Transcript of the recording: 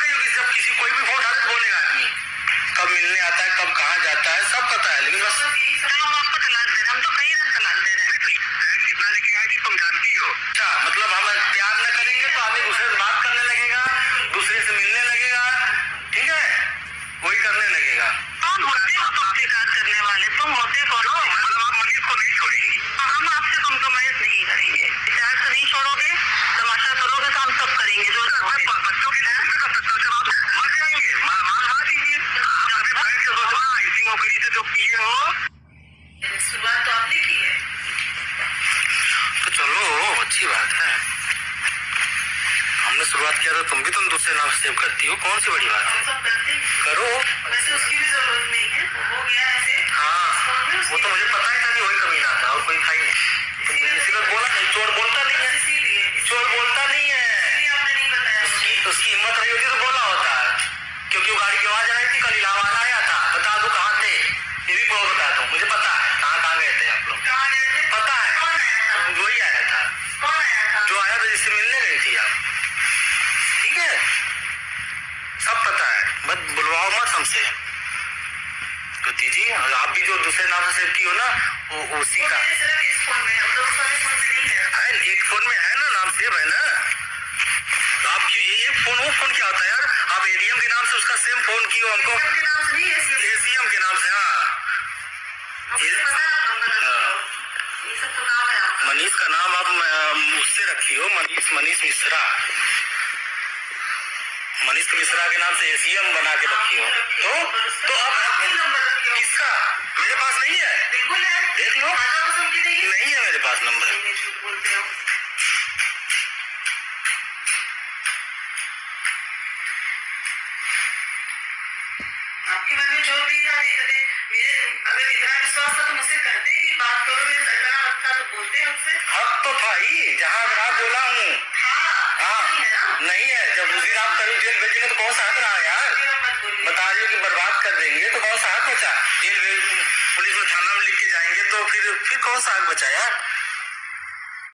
रही होगी, जब किसी कोई भी फोन डाले तो बोलेगा आदमी कब मिलने आता है, कब कहाँ जाता है, सब पता है। लेकिन बस हम आपको तलाक दे रहे हैं, हम तो कई दिन तलाक दे रहे हैं। कितना लेके आई थी तुम जानती हो। अच्छा, मतलब हम प्यार न करेंगे तो आदमी दूसरे से बात करने लगेगा, दूसरे से मिलने लगेगा, ठीक है, वही करने लगेगा। कौन होते हो तुम प्यार करने वाले? तुम होते कौन हो? मतलब आप मनीष को नहीं छोड़ेंगी? हम आपसे कॉम्प्रोमाइज नहीं करेंगे। प्यार से नहीं छोड़ोगे, तमाशा करोगे तो हम सब करेंगे। जो बच्चों की लाइफ में कर सकते हो, जब आप मर जाएंगे मार दीजिए। इसी नौकरी से जो किए हो, शुरुआत तो आपने की है। तो चलो अच्छी बात है, हमने शुरुआत किया तो तुम भी तुम दूसरे नाम सेव करती हो, कौन सी बड़ी बात है, सब करते करो। वैसे उसकी भी जरूरत नहीं है, हो गया ऐसे। हाँ, वो तो मुझे पता ही था कि वही कमीना था और कोई था ही नहीं। तुमने किसी को बोला नहीं, चोर बोलता नहीं है, इसीलिए चोर बोलता नहीं है। आपने नहीं बताया मुझे। उसकी हिम्मत रही होती तो बोला होता, क्योंकि वो गाड़ी की आवाज आई थी, कल इलाहाबाद आया था। बता दो कहाँ थे, ये भी बता दो, मुझे पता है कहाँ गए थे आप लोग, कहाँ गए थे? पता है। कौन आया था? वही आया था। कौन आया था? जो आया था जिससे मिलने गई थी आप, ठीक है, सब पता है, मत बुलवाओ मत हमसे। ज्योति जी, आप भी जो दूसरे नाम से सेव की हो ना, वो उसी का सिर्फ इस फोन में है, तो उस वाले फोन में नहीं है। एक फोन में है ना, नाम सेव है ना। तो आप एक फोन, वो फोन क्या होता है यार, आप एडीएम के नाम से उसका सेम फोन की हो हमको, के नाम से नहीं, एसीएम के नाम से। हाँ, मुझे पता है आप नंबर रखते हो। ये सब तो काम है आपका। मनीष का नाम आप उससे रखी हो, मनीष मिश्रा, मनीष मिश्रा के नाम से एसीएम बना के रखी हो। तो अब किसका, मेरे पास नहीं है, बिल्कुल है, देख लो, नहीं है मेरे पास नंबर। बोलते हो आपके मन में जो भी था, मेरे अगर इतना विश्वास था तो मुझसे कहते कि बात करो, मेरे सरकार हक था तो बोलते मुझसे। हक तो था ही, जहाँ आप बोला हूँ। हाँ, नहीं है, जब उस दिन आप करीब जेल भेजेंगे तो कौन सा हक रहा यार, बता रही हो कि बर्बाद कर देंगे तो कौन सा हक बचा, जेल पुलिस में थाना में लिख के जाएंगे तो फिर कौन सा हक बचा यार।